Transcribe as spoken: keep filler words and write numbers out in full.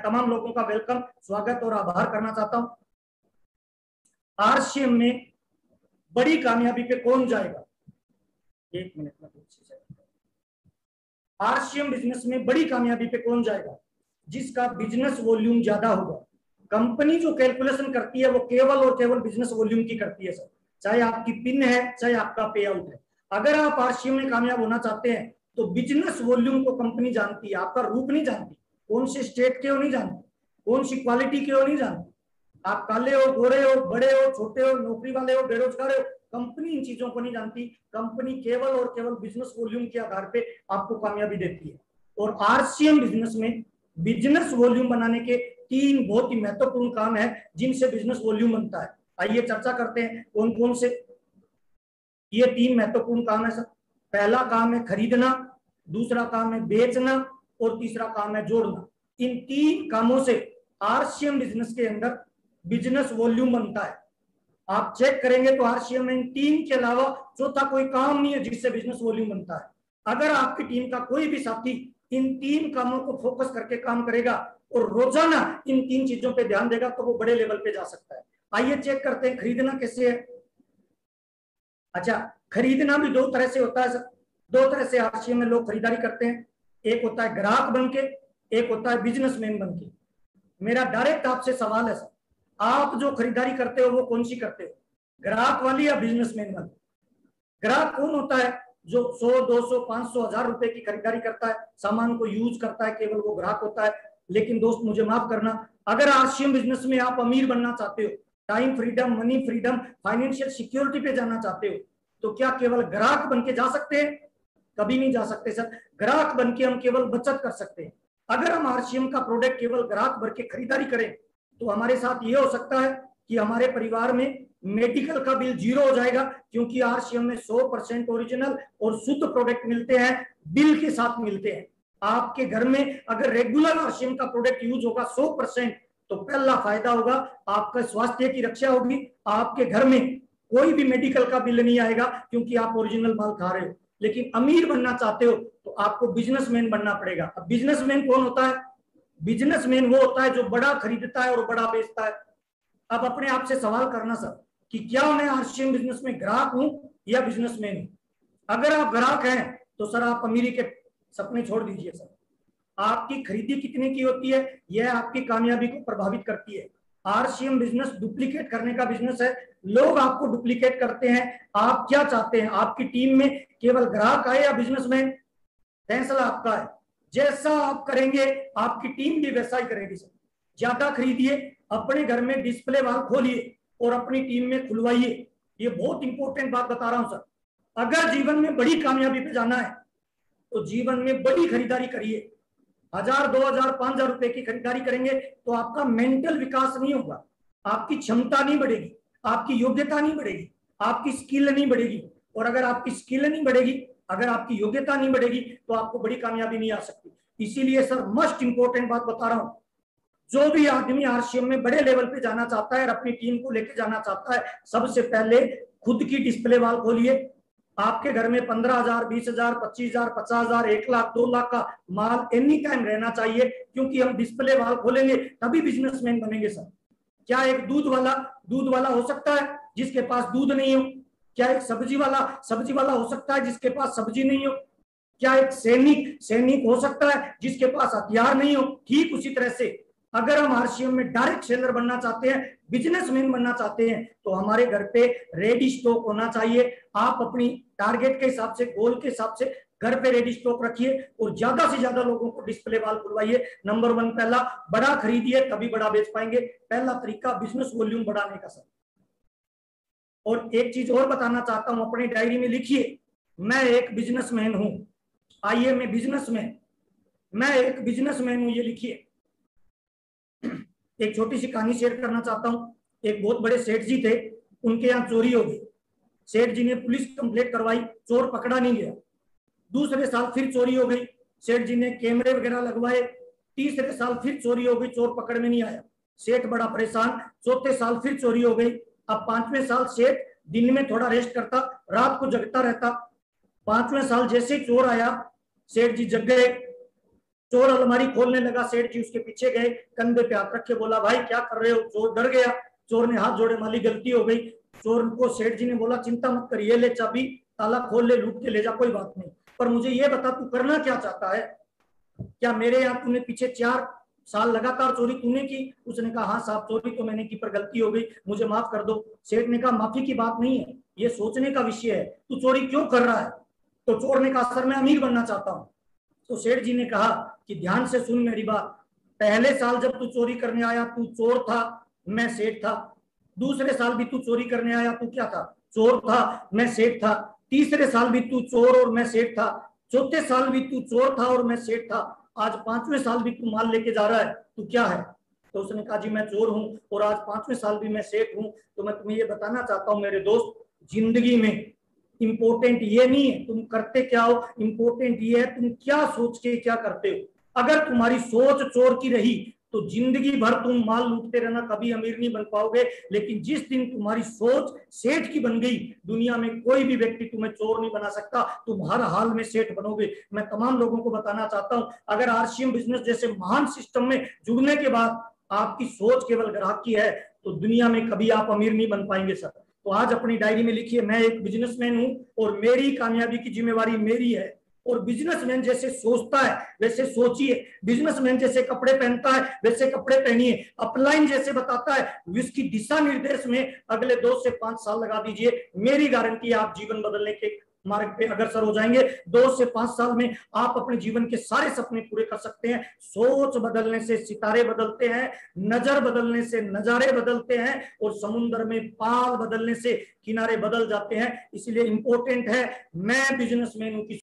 तमाम लोगों का वेलकम, स्वागत और आभार करना चाहता हूं। आरसीएम में बड़ी कामयाबी पे कौन जाएगा? एक मिनट में आरसीएम बिजनेस में बड़ी कामयाबी पे कौन जाएगा? जिसका बिजनेस वॉल्यूम ज्यादा होगा। कंपनी जो कैलकुलेशन करती है वो केवल और केवल बिजनेस वॉल्यूम की करती है सर, चाहे आपकी पिन है चाहे आपका पे आउट है। अगर आप आरसीएम में कामयाब होना चाहते हैं तो बिजनेस वॉल्यूम को कंपनी जानती है, आपका रूप नहीं जानती, कौन से स्टेट के हो नहीं जानती, कौन सी क्वालिटी के हो नहीं जानती, आप काले हो, गोरे हो, बड़े हो, छोटे हो, नौकरी वाले हो, बेरोजगार हो, कंपनी इन चीजों को नहीं जानती। कंपनी केवल और केवल बिजनेस वॉल्यूम के आधार पे आपको कामयाबी देती है। और आरसीएम बिजनेस में बिजनेस वॉल्यूम बनाने के तीन बहुत ही महत्वपूर्ण काम है जिनसे बिजनेस वॉल्यूम बनता है। आइए चर्चा करते हैं कौन कौन से ये तीन महत्वपूर्ण काम है सर। पहला काम है खरीदना, दूसरा काम है बेचना और तीसरा काम है जोड़ना। इन तीन कामों से आरसीएम बिजनेस के अंदर बिजनेस वॉल्यूम बनता है। आप चेक करेंगे तो आरसीएम में इन तीन के अलावा चौथा कोई काम नहीं है जिससे बिजनेस वॉल्यूम बनता है। अगर आपकी टीम का कोई भी साथी इन तीन कामों को फोकस करके काम करेगा और रोजाना इन तीन चीजों पे ध्यान देगा तो वो बड़े लेवल पे जा सकता है। आइए चेक करते हैं खरीदना कैसे है। अच्छा, खरीदना भी दो तरह से होता है सर। दो तरह से आरसीएम में लोग खरीदारी करते हैं। एक होता है ग्राहक बनके, एक होता है बिजनेसमैन बनके। मेरा डायरेक्ट आपसे सवाल है सर, आप जो खरीदारी करते हो वो कौन सी करते हो, ग्राहक वाली या बिजनेसमैन वाली? ग्राहक कौन होता है? जो सौ, दो सौ, पांच सौ, हजार रुपए की खरीदारी करता है, सामान को यूज करता है, केवल वो ग्राहक होता है। लेकिन दोस्त मुझे माफ करना, अगर आरसीएम बिजनेस में आप अमीर बनना चाहते हो, time freedom, money freedom, financial security पे जाना चाहते हो, तो क्या केवल ग्राहक बन के जा सकते हैं? कभी नहीं जा सकते सर। ग्राहक बन के हम केवल बचत कर सकते हैं। अगर हम आरसीएम का प्रोडक्ट केवल ग्राहक भर के खरीदारी करें तो हमारे साथ ये हो सकता है कि हमारे परिवार में मेडिकल का बिल जीरो हो जाएगा, क्योंकि आरसीएम में सौ परसेंट ओरिजिनल और शुद्ध प्रोडक्ट मिलते हैं, बिल के साथ मिलते हैं। आपके घर में अगर रेगुलर आरसीएम का प्रोडक्ट यूज होगा सौ परसेंट, तो पहला फायदा होगा आपका स्वास्थ्य की रक्षा होगी, आपके घर में कोई भी मेडिकल का बिल नहीं आएगा क्योंकि आप ओरिजिनल माल खा रहे हो। लेकिन अमीर बनना चाहते हो तो आपको बिजनेसमैन बनना पड़ेगा। अब बिजनेसमैन कौन होता है? बिजनेसमैन वो होता है जो बड़ा खरीदता है और बड़ा बेचता है। अब अपने आप से सवाल करना सर कि क्या मैं आरसीएम बिजनेस में ग्राहक हूं या बिजनेसमैन हूं? अगर आप ग्राहक हैं तो सर आप अमीरी के सपने छोड़ दीजिए सर। आपकी खरीदी कितने की होती है यह आपकी कामयाबी को प्रभावित करती है। आरसीएम बिजनेस डुप्लीकेट करने का बिजनेस है। लोग आपको डुप्लीकेट करते हैं। आप क्या चाहते हैं? आपकी टीम में केवल ग्राहक आए या बिजनेसमैन? फैसला आपका है। जैसा आप करेंगे आपकी टीम भी वैसा ही करेगी सर। ज्यादा खरीदिए, अपने घर में डिस्प्ले वॉल खोलिए और अपनी टीम में खुलवाइए। ये बहुत इंपॉर्टेंट बात बता रहा हूं सर। अगर जीवन में बड़ी कामयाबी पे जाना है तो जीवन में बड़ी खरीदारी करिए। हजार, दो हजार, पांच हजार रुपए की खरीदारी करेंगे तो आपका मेंटल विकास नहीं होगा, आपकी क्षमता नहीं बढ़ेगी, आपकी योग्यता नहीं बढ़ेगी, आपकी स्किल नहीं बढ़ेगी। और अगर आपकी स्किल नहीं बढ़ेगी, अगर आपकी योग्यता नहीं बढ़ेगी तो आपको बड़ी कामयाबी नहीं आ सकती। इसीलिए सर मस्ट इंपॉर्टेंट बात बता रहा हूं, जो भी आदमी आरसीएम में बड़े लेवल पे जाना चाहता है और अपनी टीम को लेकर जाना चाहता है, सबसे पहले खुद की डिस्प्ले वॉल खोलिए। आपके घर में पंद्रह हजार, बीस हजार, पच्चीस हजार, पचास हजार, एक लाख, दो लाख का माल एनी टाइम रहना चाहिए, क्योंकि हम डिस्प्ले वॉल खोलेंगे तभी बिजनेसमैन बनेंगे सर। क्या एक दूध वाला दूध वाला हो सकता है जिसके पास दूध नहीं हो? क्या एक सब्जी वाला सब्जी वाला हो सकता है जिसके पास सब्जी नहीं हो? क्या एक सैनिक सैनिक हो सकता है जिसके पास हथियार नहीं हो? ठीक उसी तरह से अगर हम आरसीएम में डायरेक्ट सेलर बनना चाहते हैं, बिजनेसमैन बनना चाहते हैं, तो हमारे घर पे रेडी स्टॉक होना चाहिए। आप अपनी टारगेट के हिसाब से, गोल के हिसाब से घर पे रेडी स्टॉक रखिए और ज्यादा से ज्यादा लोगों को डिस्प्ले वॉल खुलवाइए। नंबर वन, पहला बड़ा खरीदिए तभी बड़ा बेच पाएंगे। पहला तरीका बिजनेस वॉल्यूम बढ़ाने का सर। और एक चीज और बताना चाहता हूं, अपनी डायरी में लिखिए, मैं एक बिजनेसमैन हूं। आइए, मैं बिजनेसमैन मैं एक बिजनेसमैन हूं, ये लिखिए। एक छोटी सी कहानी शेयर करना चाहता हूं। एक बहुत बड़े सेठ जी थे, उनके यहाँ चोरी हो गई। सेठ जी ने पुलिस कंप्लेंट करवाई, चोर पकड़ा नहीं गया। दूसरे साल फिर चोरी हो गई, सेठ जी ने कैमरे वगैरह लगवाए। तीसरे साल फिर चोरी हो गई, चोर पकड़ में नहीं आया। सेठ बड़ा परेशान। चौथे साल फिर चोरी हो गई। अब पांचवें साल सेठ दिन में थोड़ा रेस्ट करता, रात को जगता रहता। पांचवें साल जैसे ही चोर आया, सेठ जी जग गए। चोर अलमारी खोलने लगा, सेठ जी उसके पीछे गए, कंधे पे हाथ रखे, बोला भाई क्या कर रहे हो? चोर डर गया, चोर ने हाथ जोड़े, मालिक गलती हो गई। चोर को सेठ जी ने बोला चिंता मत कर, ये ले चाबी, ताला खोल ले, लूट के ले जा, कोई बात नहीं, पर मुझे ये बता तू करना क्या चाहता है? क्या मेरे यहाँ तूने पीछे चार साल लगातार चोरी तूने की? उसने कहा हाँ साहब चोरी तो मैंने की, पर गलती हो गई, मुझे माफ कर दो। सेठ ने कहा माफी की बात नहीं है, ये सोचने का विषय है, तू चोरी क्यों कर रहा है? तो चोर ने कहा सर मैं अमीर बनना चाहता हूँ। तो सेठ जी ने कहा कि ध्यान से सुन मेरी बात, पहले साल जब तू चोरी करने आया तू चोर था, मैं सेठ था। दूसरे साल भी तू चोरी करने आया, तू क्या था? चोर था, मैं सेठ था। तीसरे साल भी तू चोर और मैं सेठ था। चौथे साल भी तू चोर था और मैं सेठ था। आज पांचवें साल भी तू माल लेके जा रहा है, तू क्या है? तो उसने कहा जी मैं चोर हूं और आज पांचवें साल भी मैं सेठ हूं। तो मैं तुम्हें ये बताना चाहता हूं मेरे दोस्त, जिंदगी में इंपॉर्टेंट ये नहीं है तुम करते क्या हो, इंपॉर्टेंट ये है तुम क्या सोच के क्या करते हो। अगर तुम्हारी सोच चोर की रही तो जिंदगी भर तुम माल लूटते रहना, कभी अमीर नहीं बन पाओगे। लेकिन जिस दिन तुम्हारी सोच सेठ की बन गई, दुनिया में कोई भी व्यक्ति तुम्हें चोर नहीं बना सकता, तुम हर हाल में सेठ बनोगे। मैं तमाम लोगों को बताना चाहता हूं, अगर आरसीएम बिजनेस जैसे महान सिस्टम में जुड़ने के बाद आपकी सोच केवल ग्राहक की है तो दुनिया में कभी आप अमीर नहीं बन पाएंगे सर। तो आज अपनी डायरी में लिखिए, मैं एक बिजनेसमैन हूं और मेरी कामयाबी की जिम्मेवारी मेरी है। और बिजनेसमैन जैसे सोचता है वैसे सोचिए, बिजनेसमैन जैसे कपड़े पहनता है वैसे कपड़े पहनिए, अपलाइन जैसे बताता है उसकी दिशा निर्देश में अगले दो से पांच साल लगा दीजिए, मेरी गारंटी है आप जीवन बदलने के मार्ग पे अग्रसर हो जाएंगे। दो से पांच साल में आप अपने जीवन के सारे सपने पूरे कर सकते हैं। सोच बदलने से सितारे बदलते हैं, नजर बदलने से नजारे बदलते हैं और समुद्र में पाल बदलने से किनारे बदल जाते हैं। इसलिए इंपॉर्टेंट है मैं बिजनेसमैन हूं